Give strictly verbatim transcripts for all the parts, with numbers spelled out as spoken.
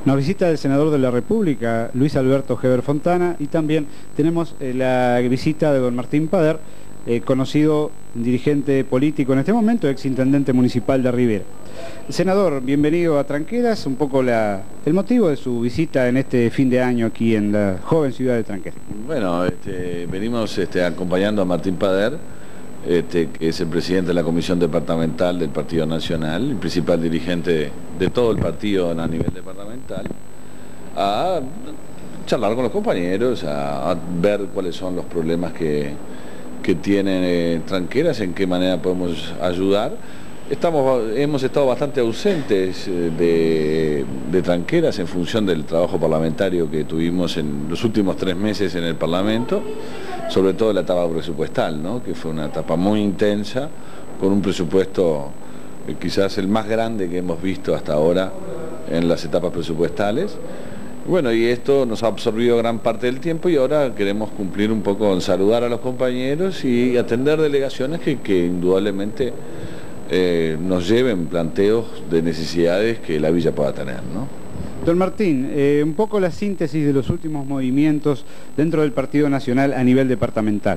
Nos visita el senador de la República, Luis Alberto Heber Fontana, y también tenemos eh, la visita de don Martín Pader, eh, conocido dirigente político en este momento, ex intendente municipal de Rivera. Senador, bienvenido a Tranqueras, un poco la, el motivo de su visita en este fin de año aquí en la joven ciudad de Tranqueras. Bueno, este, venimos este, acompañando a Martín Pader, este, que es el presidente de la Comisión Departamental del Partido Nacional, el principal dirigente de, de todo el partido a nivel departamental, a charlar con los compañeros, a, a ver cuáles son los problemas que, que tienen eh, Tranqueras, en qué manera podemos ayudar. Estamos, hemos estado bastante ausentes de, de Tranqueras en función del trabajo parlamentario que tuvimos en los últimos tres meses en el Parlamento, sobre todo la etapa presupuestal, ¿no? Que fue una etapa muy intensa, con un presupuesto eh, quizás el más grande que hemos visto hasta ahora en las etapas presupuestales. Bueno, y esto nos ha absorbido gran parte del tiempo y ahora queremos cumplir un poco con saludar a los compañeros y atender delegaciones que, que indudablemente Eh, nos lleven planteos de necesidades que la villa pueda tener, ¿no? Don Martín, eh, un poco la síntesis de los últimos movimientos dentro del Partido Nacional a nivel departamental.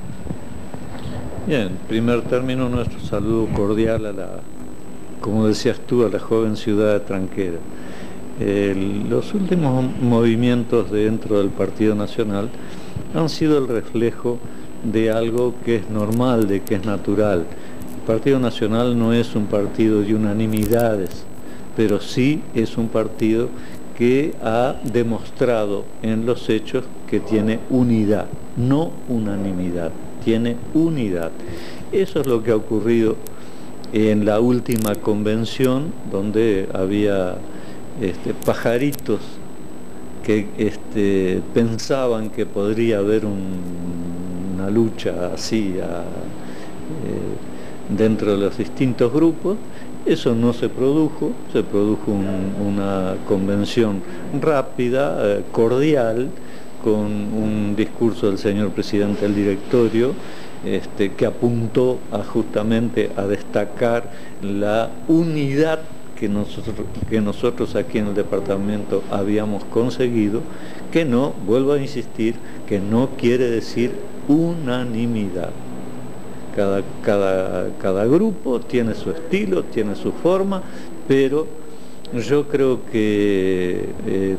Bien, en primer término nuestro saludo cordial a la, como decías tú, a la joven ciudad de Tranqueras. Eh, los últimos movimientos dentro del Partido Nacional han sido el reflejo de algo que es normal, de que es natural. El Partido Nacional no es un partido de unanimidades, pero sí es un partido que ha demostrado en los hechos que tiene unidad, no unanimidad, tiene unidad. Eso es lo que ha ocurrido en la última convención, donde había este, pajaritos que este, pensaban que podría haber un, una lucha así a, eh, dentro de los distintos grupos. Eso no se produjo, se produjo un, una convención rápida, eh, cordial, con un discurso del señor presidente del directorio, este, que apuntó a, justamente a destacar la unidad que nosotros, que nosotros aquí en el departamento habíamos conseguido, que no, vuelvo a insistir, que no quiere decir unanimidad. Cada, cada, cada grupo tiene su estilo, tiene su forma, pero yo creo que eh,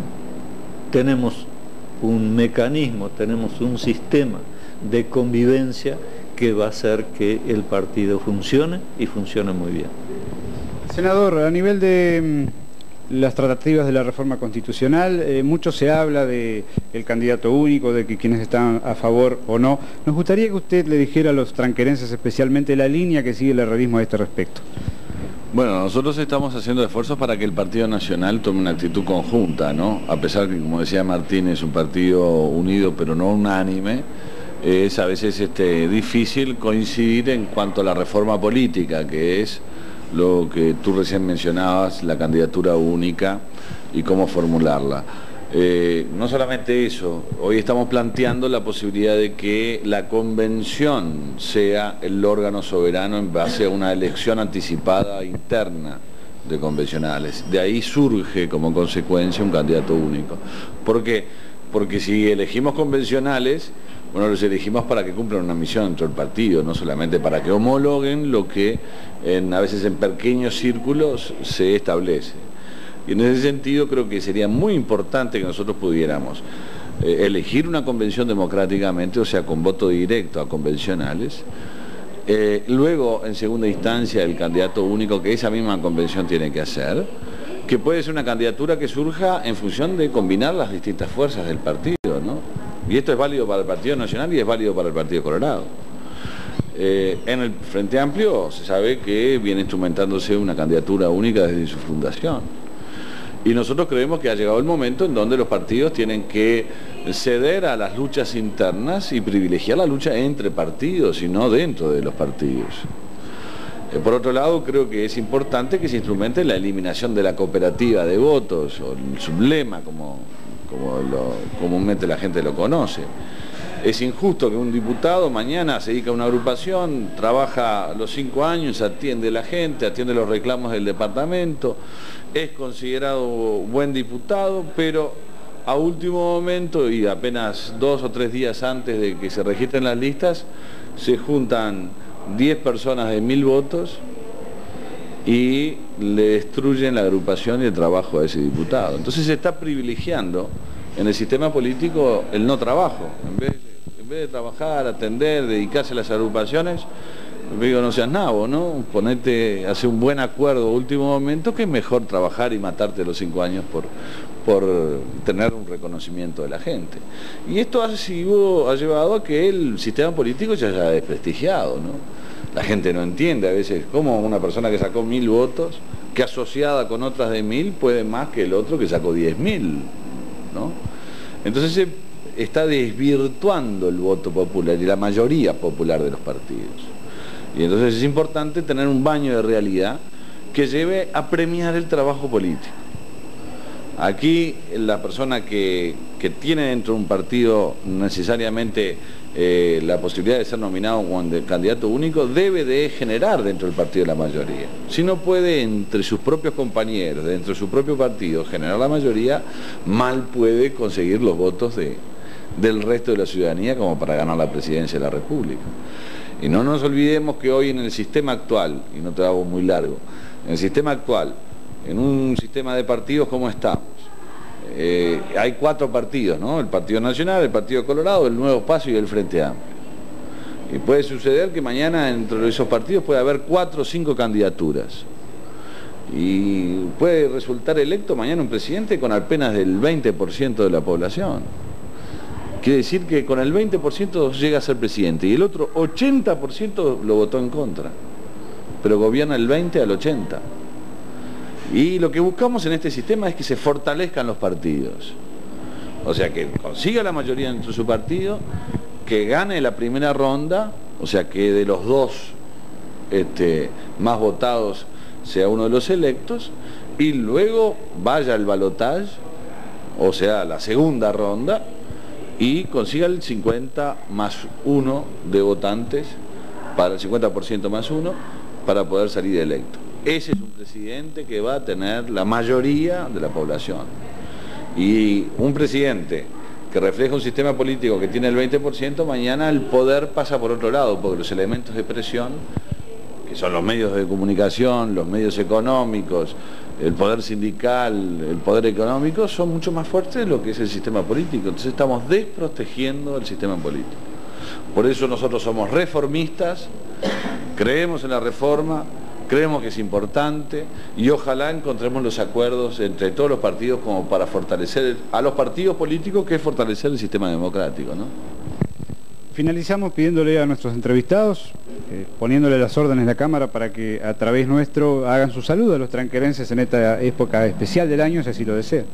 tenemos un mecanismo, tenemos un sistema de convivencia que va a hacer que el partido funcione y funcione muy bien. Senador, a nivel de las tratativas de la reforma constitucional, eh, mucho se habla de el candidato único, de que quienes están a favor o no. Nos gustaría que usted le dijera a los tranquerenses especialmente la línea que sigue el herrerismo a este respecto. Bueno, nosotros estamos haciendo esfuerzos para que el Partido Nacional tome una actitud conjunta, ¿no? A pesar que, como decía Martín, es un partido unido pero no unánime, es a veces este, difícil coincidir en cuanto a la reforma política, que es lo que tú recién mencionabas, la candidatura única y cómo formularla. Eh, no solamente eso, hoy estamos planteando la posibilidad de que la convención sea el órgano soberano en base a una elección anticipada interna de convencionales. De ahí surge como consecuencia un candidato único. ¿Por qué? Porque si elegimos convencionales, bueno, los elegimos para que cumplan una misión dentro del partido, no solamente para que homologuen lo que en, a veces en pequeños círculos se establece. Y en ese sentido creo que sería muy importante que nosotros pudiéramos eh, elegir una convención democráticamente, o sea, con voto directo a convencionales, eh, luego en segunda instancia el candidato único que esa misma convención tiene que hacer, que puede ser una candidatura que surja en función de combinar las distintas fuerzas del partido, ¿no? Y esto es válido para el Partido Nacional y es válido para el Partido Colorado. Eh, en el Frente Amplio se sabe que viene instrumentándose una candidatura única desde su fundación. Y nosotros creemos que ha llegado el momento en donde los partidos tienen que ceder a las luchas internas y privilegiar la lucha entre partidos y no dentro de los partidos. Eh, por otro lado, creo que es importante que se instrumente la eliminación de la cooperativa de votos, o el sublema, como, como lo, comúnmente la gente lo conoce. Es injusto que un diputado mañana se dedica a una agrupación, trabaja los cinco años, atiende a la gente, atiende los reclamos del departamento es considerado buen diputado, pero a último momento y apenas dos o tres días antes de que se registren las listas, se juntan diez personas de mil votos y le destruyen la agrupación y el trabajo a ese diputado. Entonces se está privilegiando en el sistema político el no trabajo. En vez, en vez de trabajar, atender, dedicarse a las agrupaciones, digo, no seas nabo, ¿no? Ponete, hace un buen acuerdo a último momento, que es mejor trabajar y matarte los cinco años por, por tener un reconocimiento de la gente. Y esto ha, sido, ha llevado a que el sistema político se haya desprestigiado, ¿no? La gente no entiende a veces cómo una persona que sacó mil votos, que asociada con otras de mil, puede más que el otro que sacó diez mil, ¿no? Entonces se está desvirtuando el voto popular y la mayoría popular de los partidos. Y entonces es importante tener un baño de realidad que lleve a premiar el trabajo político. Aquí la persona que, que tiene dentro de un partido necesariamente eh, la posibilidad de ser nominado como candidato único debe de generar dentro del partido la mayoría. Si no puede entre sus propios compañeros, dentro de su propio partido generar la mayoría, mal puede conseguir los votos de, del resto de la ciudadanía como para ganar la presidencia de la República. Y no nos olvidemos que hoy en el sistema actual, y no te hago muy largo, en el sistema actual, en un sistema de partidos como estamos, eh, hay cuatro partidos, ¿no? El Partido Nacional, el Partido Colorado, el Nuevo Espacio y el Frente Amplio. Y puede suceder que mañana entre esos partidos puede haber cuatro o cinco candidaturas. Y puede resultar electo mañana un presidente con apenas del veinte por ciento de la población. Quiere decir que con el veinte por ciento llega a ser presidente y el otro ochenta por ciento lo votó en contra, pero gobierna el veinte al ochenta. Y lo que buscamos en este sistema es que se fortalezcan los partidos. O sea, que consiga la mayoría dentro de su partido, que gane la primera ronda, o sea, que de los dos este, más votados sea uno de los electos, y luego vaya al balotaje, o sea, la segunda ronda, y consiga el cincuenta más uno de votantes, para el cincuenta por ciento más uno, para poder salir electo. Ese es un presidente que va a tener la mayoría de la población. Y un presidente que refleja un sistema político que tiene el veinte por ciento, mañana el poder pasa por otro lado, porque los elementos de presión, que son los medios de comunicación, los medios económicos, el poder sindical, el poder económico, son mucho más fuertes de lo que es el sistema político. Entonces estamos desprotegiendo el sistema político. Por eso nosotros somos reformistas, creemos en la reforma, creemos que es importante y ojalá encontremos los acuerdos entre todos los partidos como para fortalecer a los partidos políticos, que es fortalecer el sistema democrático, ¿no? Finalizamos pidiéndole a nuestros entrevistados, eh, poniéndole las órdenes de la Cámara para que a través nuestro hagan su saludo a los tranquerenses en esta época especial del año, si así lo desean.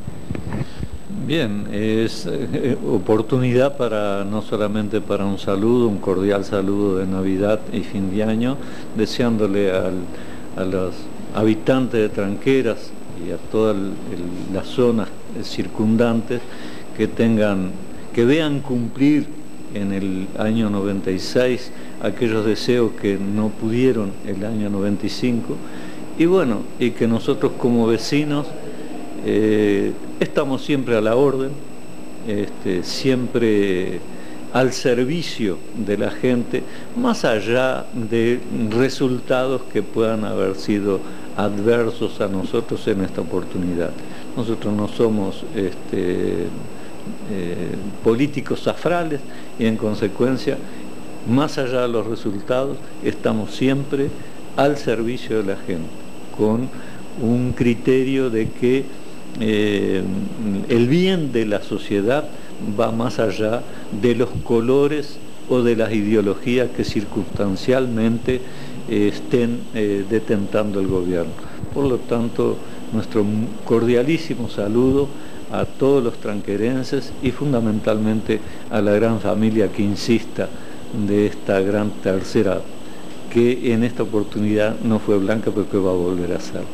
Bien, es eh, oportunidad para no solamente para un saludo, un cordial saludo de Navidad y fin de año, deseándole al, a los habitantes de Tranqueras y a todas las zonas circundantes que tengan, que vean cumplir en el año noventa y seis aquellos deseos que no pudieron el año noventa y cinco, y bueno, y que nosotros como vecinos eh, estamos siempre a la orden, este, siempre al servicio de la gente, más allá de resultados que puedan haber sido adversos a nosotros en esta oportunidad. Nosotros no somos este, eh, políticos zafrales y en consecuencia, más allá de los resultados, estamos siempre al servicio de la gente, con un criterio de que eh, el bien de la sociedad va más allá de los colores o de las ideologías que circunstancialmente eh, estén eh, detentando el gobierno. Por lo tanto, nuestro cordialísimo saludo a todos los tranquerenses y fundamentalmente a la gran familia que insista de esta gran tercera, que en esta oportunidad no fue blanca, pero que va a volver a ser.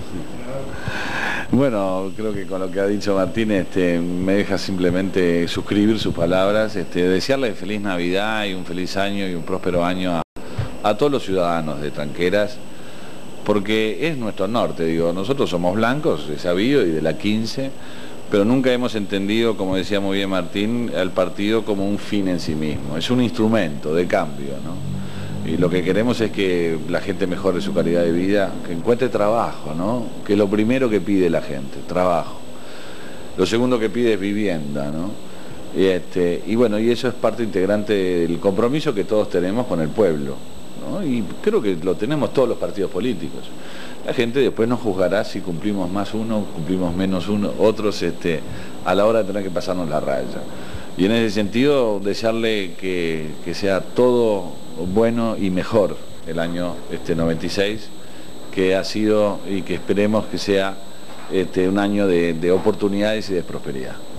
Bueno, creo que con lo que ha dicho Martín este, me deja simplemente suscribir sus palabras, este, desearle feliz Navidad y un feliz año y un próspero año a, a todos los ciudadanos de Tranqueras, porque es nuestro norte, digo, nosotros somos blancos, es sabido, y de la quince, pero nunca hemos entendido, como decía muy bien Martín, al partido como un fin en sí mismo, es un instrumento de cambio, ¿no? Y lo que queremos es que la gente mejore su calidad de vida, que encuentre trabajo, ¿no? Que es lo primero que pide la gente, trabajo. Lo segundo que pide es vivienda, ¿no? Y, este, y bueno, y eso es parte integrante del compromiso que todos tenemos con el pueblo, ¿no? Y creo que lo tenemos todos los partidos políticos. La gente después nos juzgará si cumplimos más uno, cumplimos menos uno, otros este, a la hora de tener que pasarnos la raya. Y en ese sentido, desearle que, que sea todo bueno y mejor el año este, noventa y seis, que ha sido y que esperemos que sea este, un año de, de oportunidades y de prosperidad.